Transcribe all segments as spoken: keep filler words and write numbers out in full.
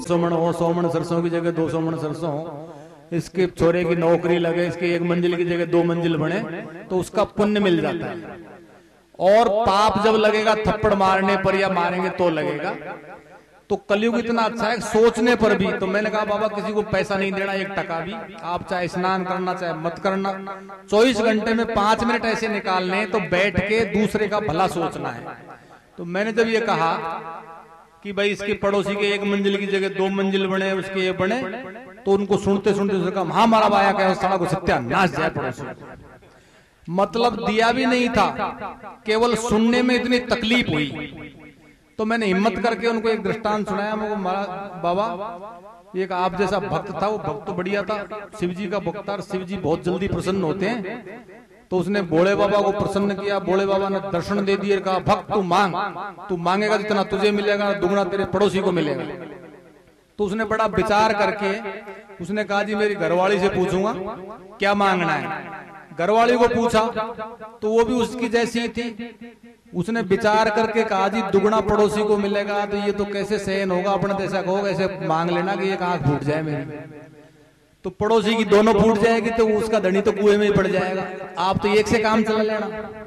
सौ मन हो, सौ मन सरसों की जगह दो सौ मन सरसों हो, इसके छोरे की नौकरी लगे, इसके एक मंजिल की जगह दो मंजिल बने, तो उसका पुण्य मिल जाता है। और पाप जब लगेगा थप्पड़ मारने पर या मारेंगे तो लगेगा। तो कलयुग इतना अच्छा है सोचने पर भी। तो मैंने कहा बाबा किसी को पैसा नहीं देना एक टका भी, आप चाहे स्नान करना चाहे मत करना, चौबीस घंटे में पांच मिनट ऐसे निकालने तो बैठ के दूसरे का भला सोचना है। तो मैंने जब ये कहा कि भाई इसके पड़ोसी के एक मंजिल की जगह दो मंजिल बने, उसके ये बने, तो उनको सुनते सुनते उसने कहा हाँ हमारा बाया क्या साला को सत्यानाश जाए पड़ोसी। मतलब दिया भी नहीं था, केवल सुनने में इतनी तकलीफ हुई। तो मैंने हिम्मत करके उनको एक दृष्टांत सुनाया। मुझे बाबा एक आप जैसा भक्त था, वो भक्त तो बढ़िया था, शिव जी का भक्त था, शिव जी बहुत जल्दी प्रसन्न होते हैं। तो उसने भोले बाबा को प्रसन्न किया, भोले बाबा ने दर्शन दे दिए, कहा भक्त तू मांग, तू मांगेगा जितना तुझे मिलेगा दुगना तेरे पड़ोसी को मिलेगा। तो उसने बड़ा विचार करके उसने कहा जी मेरी घरवाली से पूछूंगा क्या मांगना है। घरवाली को पूछा तो वो भी उसकी जैसी थी। उसने विचार करके कहा जी दुगना पड़ोसी को मिलेगा। तो ये तो कैसे सहन होगा, अपने जैसा कहो ऐसे मांग लेना कि एक आंख फूट जाए मेरी, तो पड़ोसी की दोनों फूट जाएगी तो उसका धनी तो कुएं में ही पड़ जाएगा। आप तो एक से काम चला लेना।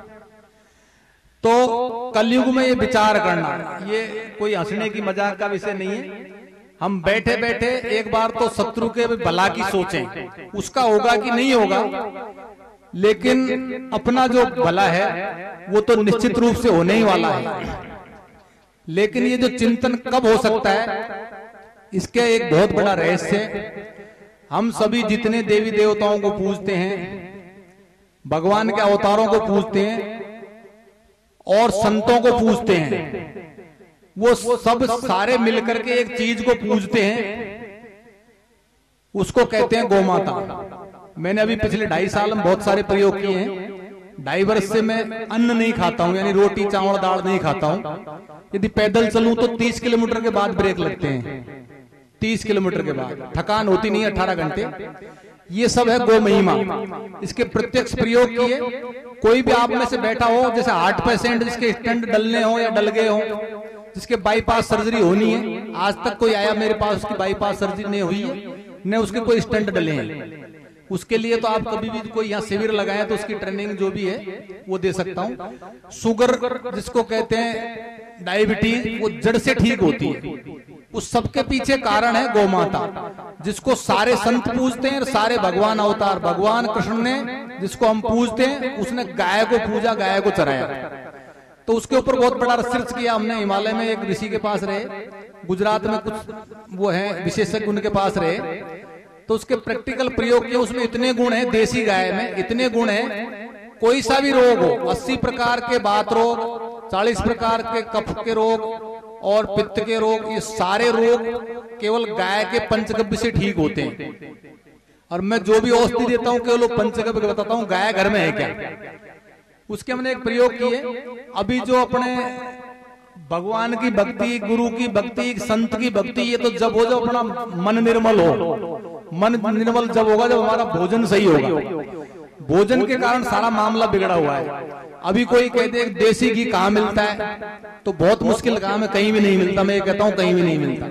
तो कलयुग में ये विचार करना, ये कोई हंसने की मजाक का विषय नहीं है। हम बैठे बैठे एक बार तो शत्रु के भला की सोचें, उसका होगा कि नहीं होगा, लेकिन अपना जो भला है वो तो निश्चित रूप से होने ही वाला है। लेकिन ये जो चिंतन कब हो सकता है, इसके एक बहुत बड़ा रहस्य है। हम सभी जितने देवी देवताओं को पूजते हैं, भगवान के अवतारों को पूजते हैं और संतों को पूजते हैं, वो सब सारे मिलकर के एक चीज को पूजते हैं, उसको कहते हैं गोमाता। मैंने अभी पिछले ढाई साल में बहुत सारे प्रयोग किए हैं। ढाई वर्ष से मैं अन्न नहीं खाता हूं, यानी रोटी चावल दाल नहीं खाता हूं। यदि पैदल चलूं तो तीस किलोमीटर के बाद ब्रेक लगते हैं, तीस किलोमीटर के बाद थकान होती नहीं, अठारह घंटे। ये सब है गो महिमा। इसके प्रत्यक्ष प्रयोग किए। कोई भी आप में से बैठा हो, जैसे हार्ट पेशेंट जिसके स्टेंट डलने हो या डल गए हो, जिसके बाईपास सर्जरी होनी है, आज तक कोई आया मेरे पास उसकी बाईपास सर्जरी नहीं हुई है, न उसके कोई स्टेंट डले हैं। उसके लिए तो आप कभी भी कोई यहाँ शिविर लगाए तो उसकी ट्रेनिंग जो भी है वो दे सकता हूँ। शुगर जिसको कहते हैं, डायबिटीज, वो जड़ से ठीक होती है। उस सबके पीछे कारण है गौमाता, जिसको सारे संत पूजते हैं और सारे भगवान अवतार। भगवान कृष्ण ने जिसको हम पूजते हैं, उसने गाय को पूजा, गाय को चराया। तो उसके ऊपर बहुत बड़ा रिसर्च किया हमने। हिमालय में एक ऋषि के पास रहे, गुजरात में कुछ वो है विशेषज्ञ उनके पास रहे, तो उसके प्रैक्टिकल प्रयोग किए। उसमें इतने गुण हैं, देसी गाय में इतने गुण हैं, कोई सा भी रोग हो, अस्सी प्रकार के बात रोग, चालीस प्रकार के कफ के रोग और पित्त के रोग, ये सारे रोग केवल गाय के पंचगव्य से ठीक होते हैं। और मैं जो भी औषधि देता हूँ केवल पंचगव्य बताता हूँ, गाय घर में है क्या। उसके हमने एक प्रयोग किए। अभी जो अपने भगवान की भक्ति, गुरु की भक्ति, संत की भक्ति, ये तो जब हो जब अपना मन निर्मल हो। मन निर्मल जब होगा जब हमारा भोजन सही होगा। भोजन के कारण सारा मामला बिगड़ा हुआ है। अभी कोई कहते हैं देसी घी कहाँ मिलता है, तो बहुत मुश्किल काम है, कहीं भी नहीं मिलता। मैं कहता हूँ कहीं भी नहीं मिलता।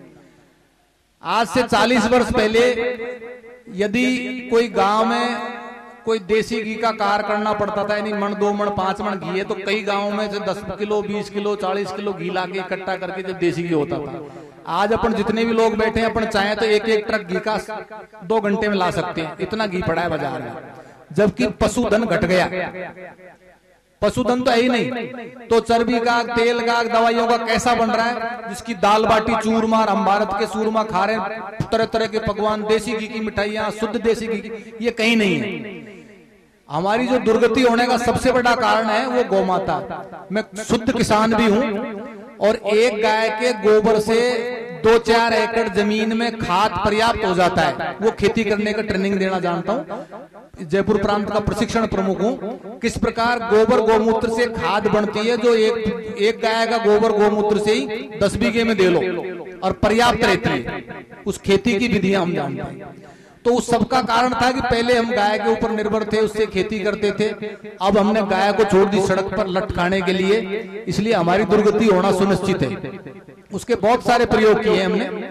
आज से चालीस वर्ष पहले यदि कोई गांव में कोई देसी घी का कार करना पड़ता था, यानी मन दो मन पांच मन घी है, तो कई गांवों में से दस किलो बीस किलो चालीस किलो घी लाके इकट्ठा करके जब देसी घी होता था। आज अपन जितने भी लोग बैठे हैं, अपन चाहे तो एक एक ट्रक घी का दो घंटे में ला सकते हैं, इतना घी पड़ा है बाजार में। जबकि पशुधन घट गया, पशुधन तो है ही नहीं। तो चर्बी का, तेल का, दवाइयों का कैसा बन रहा है, जिसकी दाल बाटी चूरमा, हम भारत के चूरमा खा रहे हैं, तरह तरह के पकवान, देसी घी की मिठाइयां, शुद्ध देसी घी, ये कहीं नहीं है। हमारी जो दुर्गति होने का सबसे बड़ा कारण है वो गौमाता। मैं शुद्ध किसान भी हूं और एक गाय के गोबर से दो चार एकड़ जमीन में खाद पर्याप्त हो जाता है। वो खेती करने का ट्रेनिंग देना जानता हूं, जयपुर प्रांत का प्रशिक्षण प्रमुख हूं। किस प्रकार गोबर गोमूत्र से खाद बनती है, जो एक एक गाय का गोबर गोमूत्र से ही दस बीघे में दे लो और पर्याप्त रहती है। उस खेती की विधियां हम जानते हैं। तो उस सबका कारण था कि पहले हम गाय के ऊपर निर्भर थे, उससे खेती करते थे। अब हमने गाय को छोड़ दी सड़क पर लट खाने के लिए, इसलिए हमारी दुर्गति होना सुनिश्चित है। उसके बहुत सारे प्रयोग किए हमने।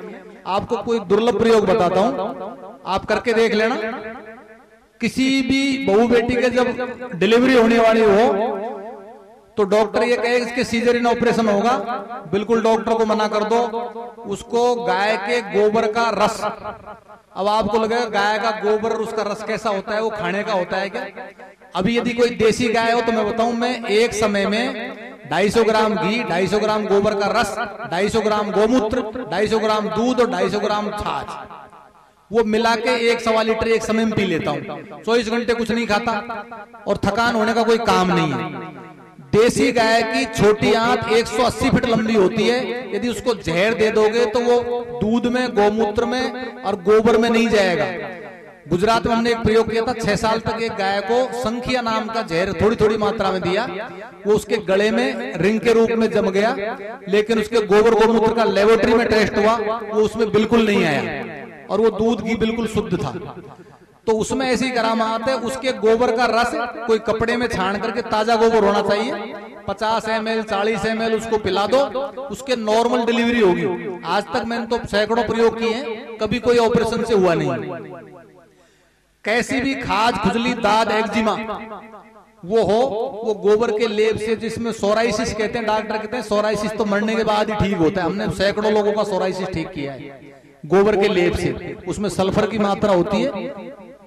आपको कोई दुर्लभ प्रयोग बताता हूं, आप करके देख लेना। किसी भी बहू बेटी के जब डिलीवरी होने वाली हो तो डॉक्टर ये कहे इसके सीजरियन ऑपरेशन होगा, बिल्कुल डॉक्टर को मना कर दो, उसको गाय के गोबर का रस, अब आपको लगेगा गाय का गोबर उसका रस कैसा होता है, वो खाने का होता है क्या? अभी यदि कोई देसी गाय हो तो मैं बताऊं, मैं एक समय में ढाई सौ ग्राम घी, ढाई सौ ग्राम गोबर का रस, ढाई सौ ग्राम गोमूत्र, ढाई सौ ग्राम दूध और ढाई सौ ग्राम छाछ, वो मिला के एक सवा लीटर एक समय में पी लेता हूँ। चौबीस घंटे कुछ नहीं खाता और थकान होने का कोई काम नहीं है। देसी गाय की छोटी आंत एक सौ अस्सी फीट लंबी होती है, यदि उसको जहर दे दोगे तो वो दूध में, गोमूत्र में और गोबर में नहीं जाएगा। गुजरात में हमने एक प्रयोग किया था, छह साल तक एक गाय को संखिया नाम का जहर थोड़ी थोड़ी मात्रा में दिया, वो उसके गले में रिंग के रूप में जम गया, लेकिन उसके गोबर गोमूत्र का लेबोरेटरी में टेस्ट हुआ, वो उसमें बिल्कुल नहीं आया और वो दूध घी बिल्कुल शुद्ध था। तो उसमें ऐसी करामात है, उसके गोबर का रस कोई कपड़े में छान करके, ताजा गोबर होना चाहिए, पचास एम एल चालीस एम एल उसको पिला दो, उसके नॉर्मल डिलीवरी होगी। आज तक मैंने तो सैकड़ों प्रयोग किए हैं, कभी कोई ऑपरेशन से हुआ नहीं। कैसी भी खाज, खुजली, दाद, एक्जिमा वो हो, वो गोबर के लेप से, जिसमें सोराइसिस कहते हैं, डॉक्टर कहते हैं सोराइसिस तो मरने के बाद ही ठीक होता है, हमने सैकड़ों लोगों का सोराइसिस ठीक किया है गोबर के लेप से। उसमें सल्फर की मात्रा होती है,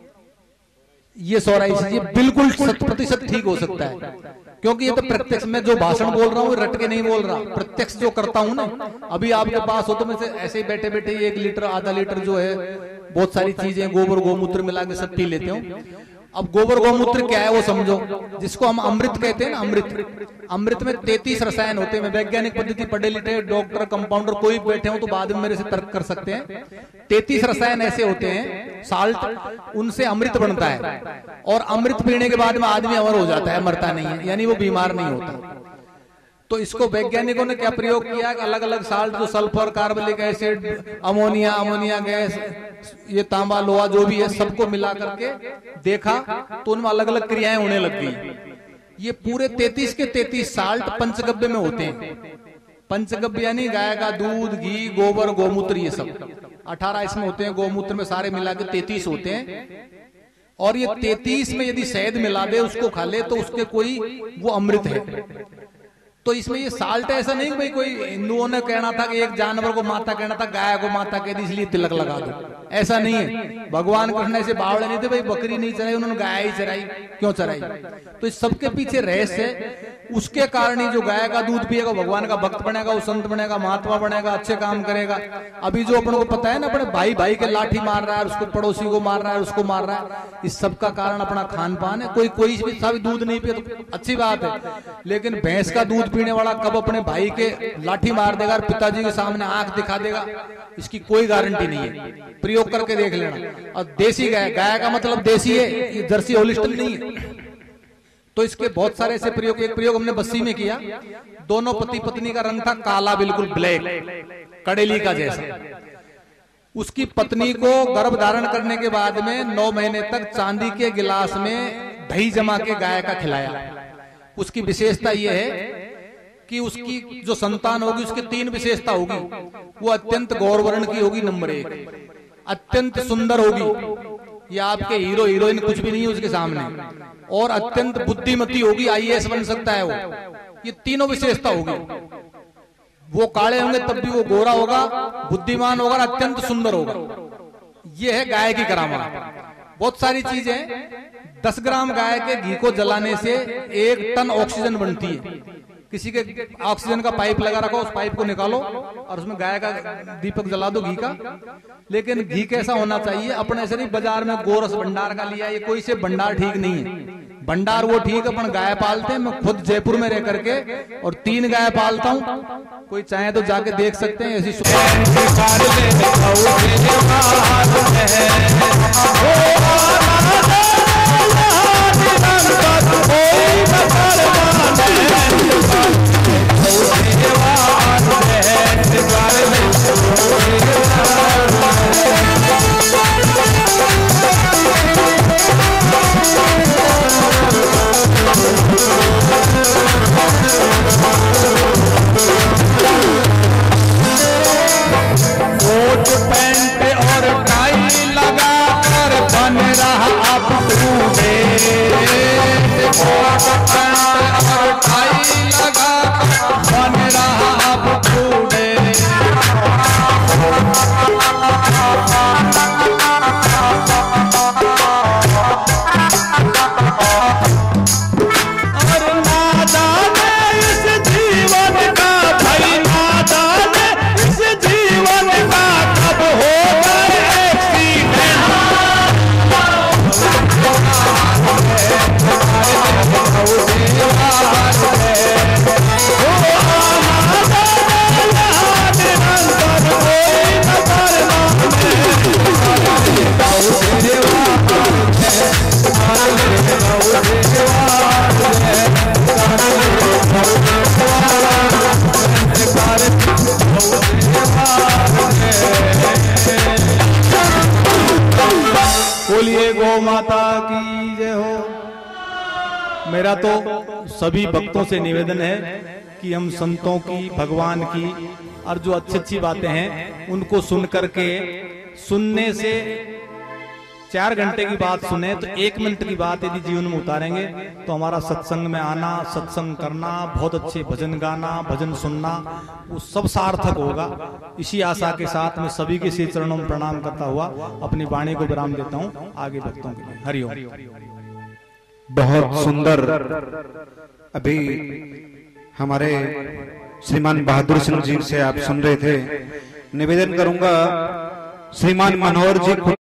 ये सोराइसिस ये बिल्कुल शत प्रतिशत ठीक हो सकता है, क्योंकि ये तो प्रत्यक्ष, मैं जो भाषण बोल रहा हूँ रट के नहीं बोल रहा, प्रत्यक्ष जो करता हूँ ना। अभी आपके पास हो तो मैं से ऐसे ही बैठे बैठे एक लीटर आधा लीटर जो है, बहुत सारी चीजें गोबर गोमूत्र मिला के सब पी लेते हो। अब गोबर गोमूत्र क्या है वो समझो, जिसको हम अमृत कहते हैं ना, अमृत, अमृत में तैतीस रसायन होते हैं। मैं वैज्ञानिक पद्धति पढ़े लिखे डॉक्टर, कंपाउंडर कोई बैठे हो तो बाद में मेरे से तर्क कर सकते हैं। तैतीस रसायन ऐसे होते हैं साल्ट, उनसे अमृत बनता है और अमृत पीने के बाद में आदमी अमर हो जाता है, मरता नहीं है, यानी वो बीमार नहीं होता। तो इसको वैज्ञानिकों ने क्या प्रयोग किया, अलग अलग साल्ट, जो sulphur, carbonic acid, ammonia, ammonia gas, ये तांबा लोहा जो भी है, सबको मिला करके देखा तो उनमें अलग अलग क्रियाएं होने लग गई। ये पूरे तैतीस के तैतीस साल्ट पंचगव्य में होते हैं। पंचगव्य यानी गाय का दूध, घी, गोबर, गोमूत्र, ये सब अठारह इसमें होते हैं, गोमूत्र में सारे मिला के तैतीस होते हैं। और ये तैतीस में यदि शहद मिला दे, उसको खा ले तो उसके कोई वो अमृत है। तो इसमें ये साल्ट ऐसा नहीं कि भाई कोई हिंदुओं ने कहना था कि एक जानवर को माता कहना था, गाय को माता कह दी इसलिए तिलक लगा दो, ऐसा नहीं है। भगवान कृष्ण ऐसे बावड़े नहीं थे भाई बकरी नहीं चराई, उन्होंने गाय ही चराई, क्यों चराई? तो इस सबके पीछे रहस्य है। उसके कारण ही जो गाय का दूध पिएगा भगवान का भक्त बनेगा, वो संत बनेगा, महात्मा बनेगा, अच्छे काम करेगा। अभी जो अपन को पता है ना, अपने भाई भाई के लाठी मार रहा है, उसको पड़ोसी को मार रहा है, उसको मार रहा है, इस सब का कारण अपना खान पान है। कोई कोई भी सा भी दूध नहीं पिए तो अच्छी बात है, लेकिन भैंस का दूध पीने वाला कब अपने भाई के लाठी मार देगा और पिताजी के सामने आंख दिखा देगा, इसकी कोई गारंटी नहीं है। प्रयोग करके देख लेना। और देसी गाय, गाय का मतलब देसी है, ये जर्सी होलिस्टन नहीं है। तो इसके बहुत सारे ऐसे प्रयोग, एक प्रयोग हमने बस्सी में किया, दोनों पति पत्नी का रंग था काला, बिल्कुल ब्लैक, कड़ेली का जैसा। उसकी पत्नी को गर्भ धारण करने के बाद में नौ महीने तक चांदी के गिलास में दही जमा के गाय का खिलाया। उसकी विशेषता यह है कि उसकी जो संतान होगी उसकी तीन विशेषता होगी। वो अत्यंत गौरवर्ण की होगी, नंबर एक, अत्यंत सुंदर होगी, ये आपके हीरो हीरोइन कुछ भी नहीं है उसके सामने, और अत्यंत बुद्धिमती होगी, आई ए एस बन सकता है वो। ये तीनों विशेषता होगी। वो काले होंगे तब भी वो गोरा होगा, बुद्धिमान होगा, अत्यंत सुंदर होगा। ये है गाय की करामात। बहुत सारी चीजें, दस ग्राम गाय के घी को जलाने से एक टन ऑक्सीजन बनती है। किसी के ऑक्सीजन का पाइप लगा रखो, उस पाइप को निकालो और उसमें गाय का दीपक जला दो घी का। लेकिन घी कैसा होना चाहिए, अपने से नहीं बाजार में गोरस भंडार का लिया, ये कोई से भंडार ठीक नहीं है। भंडार वो ठीक, अपन गाय पालते हैं, मैं खुद जयपुर में रह करके और तीन गाय पालता हूँ, कोई चाहे तो जाके देख सकते हैं। ऐसी वोट आप ढूंढे, और ठाई लगा बन रहा आप ढूंढे। बोलिए गौ माता की जय हो। मेरा तो सभी भक्तों से निवेदन है कि हम संतों की, भगवान की और जो अच्छी अच्छी बातें हैं उनको सुन करके, सुनने से चार घंटे की बात सुने तो एक मिनट की बात यदि जीवन में उतारेंगे तो हमारा सत्संग में आना, सत्संग करना, बहुत अच्छे भजन गाना, भजन सुनना, वो सब सार्थक होगा। इसी आशा के साथ मैं सभी के श्री चरणों में प्रणाम करता हुआ अपनी वाणी को विराम देता हूँ आगे भक्तों के लिए। हरिओम। बहुत सुंदर अभी हमारे श्रीमान बहादुर सिंह जी से आप सुन रहे थे। निवेदन करूंगा श्रीमान मनोहर जी